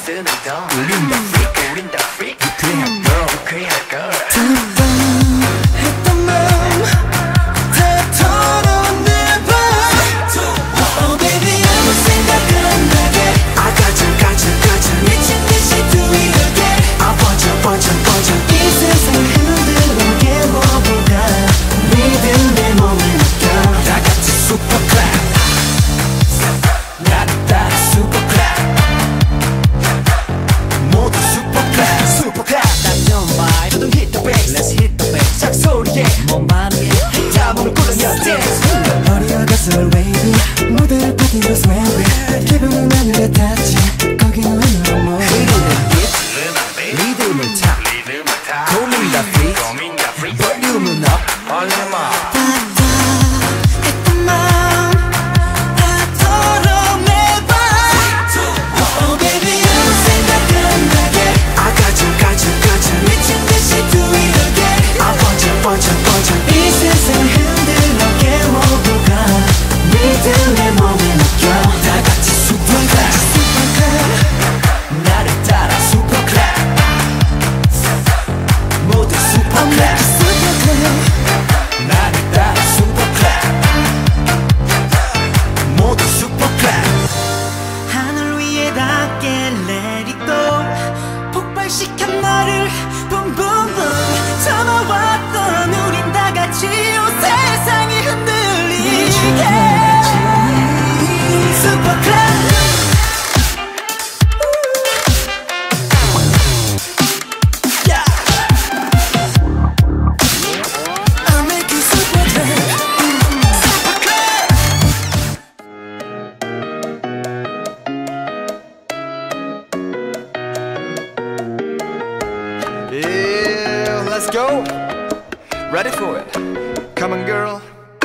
쓰는 돈 우린 다 freak 우린 다 freak 유쾌한 girl 유쾌한 girl 했던 맘 다 털어내봐 Oh baby 아무 생각 안 나게 I got you 미친 듯이 do it again I 번져 이 세상 흔들어게 뭐보다 믿음 내 몸에 느껴 다 같이 super clap 나를 따라 super clap 모두 super clap super clap 난 좀 vibe 너도 hit the bass let's hit the bass 작소리에 몸만 위에 다 몸을 굴러서 dance 어려워 가슬 wave 무대를 파티로 sway 기분은 하늘에 닿지 거기는 하늘로 move 리듬을 타 고민 다 free 볼륨은 up 얼른 up 했던 맘 다 털어내봐 Oh baby 아무 생각 안 나게 I got you 미친 듯이 do it again I 번져 이 세상 흔들어게 모두가 믿음 내 몸에 느껴 다 같이 super clap 나를 따라 super clap 모두 super clap 나를 따라 super clap 모두 super clap 하늘 위에 닿게 let it go 폭발시켜 너를 boom boom boom 참아왔던 우린 다 같이 온 세상이 흔들리게 super clap Yeah, let's go. Ready for it. Come on, girl.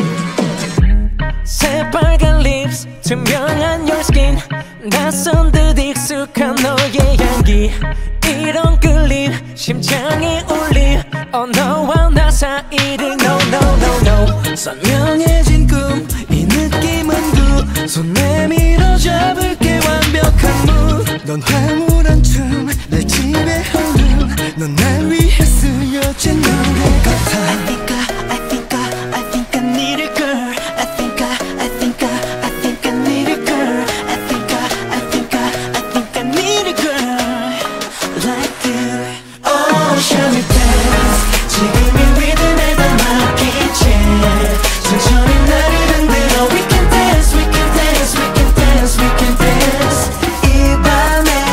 새빨간 lips, 투명한 your skin 낯선 듯 익숙한 너의 향기 이런 끌림, 심장이 울림 너와 나 사이를 no no no no 선명해진 꿈, 이 느낌은 굿 손 내밀어 잡을게 완벽한 mood 넌 황홀한 춤, 내 지배하는 넌 날 위해 쓰여진 노래 같아 I think I need a girl I think I need a girl I think I need a girl like you Oh, show me dance 지금 이 리듬에 다 맡긴 채 천천히 나를 흔들어 We can dance, we can dance, we can dance, we can dance 이 밤에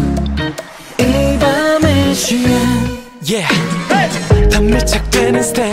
취해 이 밤에 취해 Yeah 더 밀착되는 스텝